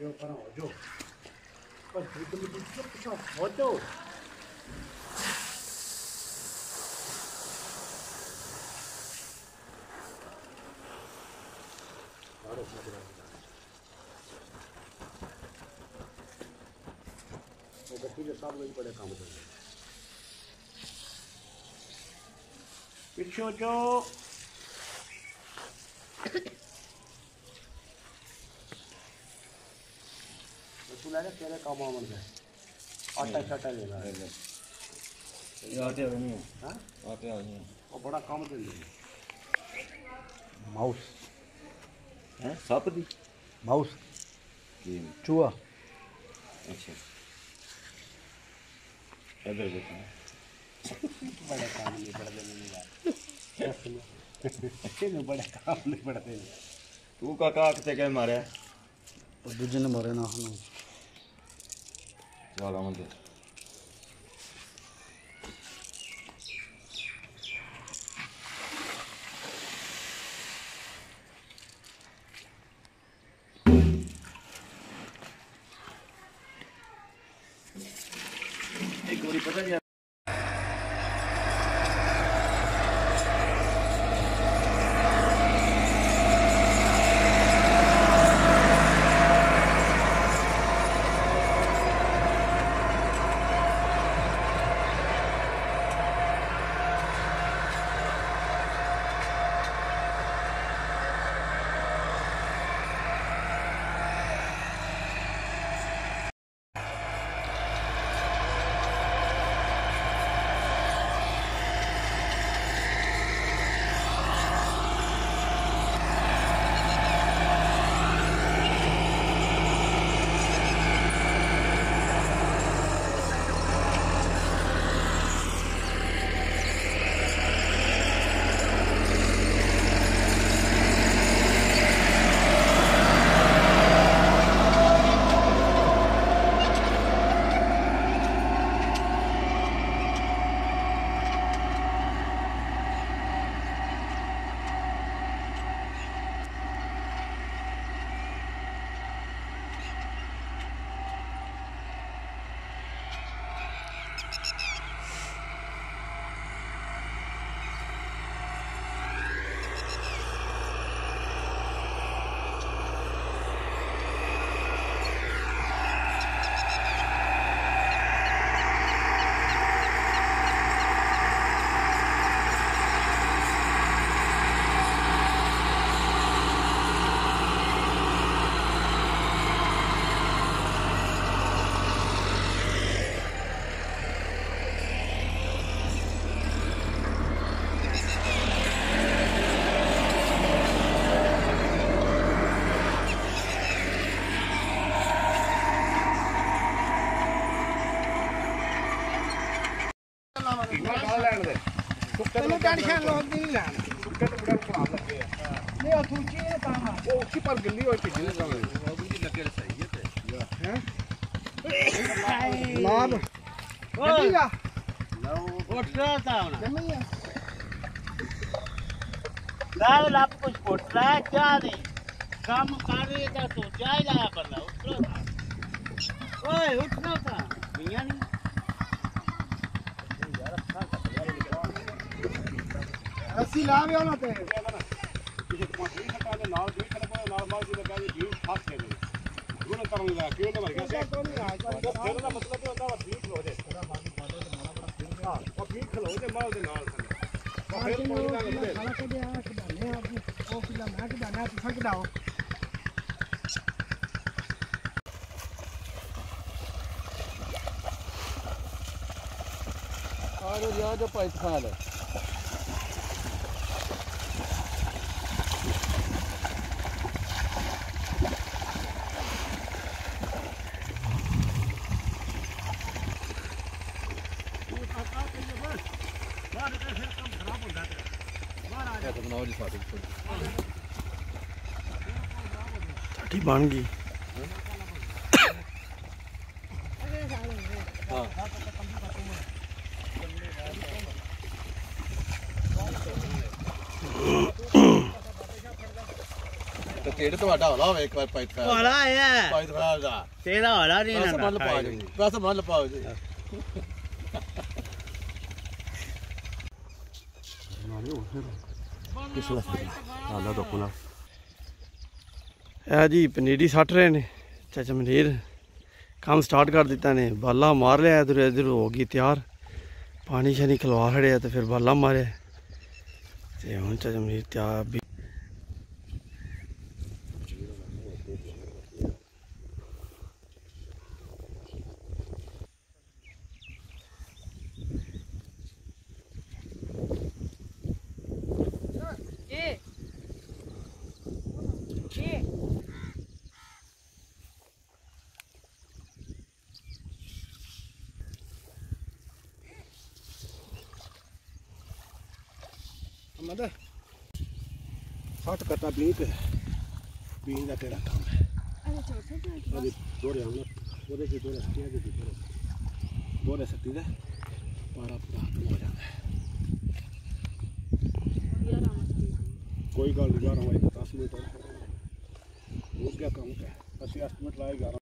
जो पर हो जो पर चुप हो जो बच्ची के साथ वही बड़े काम करते पिछो जो तू ले तेरे काम आमन है आटा चाटा लेना है ये आटे नहीं है हां आटे नहीं है वो बड़ा काम कर ले माउस हैं सांप दी माउस जी चूहा अच्छा इधर देखो बड़ा काम नहीं पड़ देने यार इन्हें बड़ा काम नहीं पड़ते तू काका किते के मारे तो दूजे ने मारे ना हम चल आवन दे एक गोरी पता नहीं टेंशन लो नहीं लेना सुक्के तो बड़ा खराब लगे नहीं और दूसरी ये काम है वो उसी पर गिल्ली और पिछले काम है वो भी लगे सही है हैं लाभ गड्डीगा लो उठता था ना नहीं है लाभ लाभ कुछ उठ रहा है क्या नहीं काम कर रहे था तो जाए लाया पर ना उठता था ओए उठना था मियां नहीं अस्सी लावे होना ते किसी को नहीं हटा दे नाल भी कर नाल मार दी लगा जी फास के दे गुण करूंगा क्यों ना मर गया से तो नहीं आज फिर का मतलब होता है ठीक हो जाए हां और ठीक खलो दे माल दे नाल और फिर कोई ना लगे खाना के दे आ के डाले आप वो पिला मैं के डालना तो फक दाओ और जो जो पैसा ले ठी बन गई ਤੇ ਢਿੱਡ ਤੁਹਾਡਾ ਹੌਲਾ ਹੋਵੇ ਇੱਕ ਵਾਰ ਪਾਈਟ ਫੈਲ ਹੌਲਾ ਹੈ ਪਾਈਟ ਫੈਲ ਦਾ ਤੇਰਾ ਹੌਲਾ ਨਹੀਂ ਬਸ ਨਾ ਮੰਨ ਪਾਓ ਜੀ ਬਸ ਮੰਨ ਪਾਓ ਜੀ ਇਹ ਜੀ ਪਨੀਰੀ ਸੱਟ ਰਹੇ ਨੇ ਚਾਚਾ ਮਨੀਰ ਕੰਮ ਸਟਾਰਟ ਕਰ ਦਿੱਤਾ ਨੇ ਬਾਲਾ ਮਾਰ ਲਿਆ ਇਧਰ ਇਧਰ ਹੋ ਗਈ ਤਿਆਰ ਪਾਣੀ ਸ਼ਾਨੀ ਖਲਵਾ ਖੜਿਆ ਤੇ ਫਿਰ ਬਾਲਾ ਮਾਰਿਆ ਤੇ ਹੁਣ ਚਾਚਾ ਮਨੀਰ ਤਿਆਰ ਵੀ ਮਦਰ 60 ਕੱਟਾ ਬੀਨ ਦਾ ਤੇਰਾ ਕੰਮ ਹੈ ਅਰੇ ਦੋਰੇ ਆਉਣਾ ਉਹਦੇ ਕੀ ਦੋਰੇ ਸੱਟਿਆ ਦੇ ਦੋਰੇ ਸੱਟੀ ਦਾ ਪਾਰਾ ਪੂਰਾ ਹੋ ਜਾਂਦਾ ਕੋਈ ਗੱਲ ਨਹੀਂ 10 ਮਿੰਟ ਹੋ ਗਿਆ ਕੰਮ ਹੈ ਅਸੀਂ 8 ਮਿੰਟ ਲਾਏਗਾ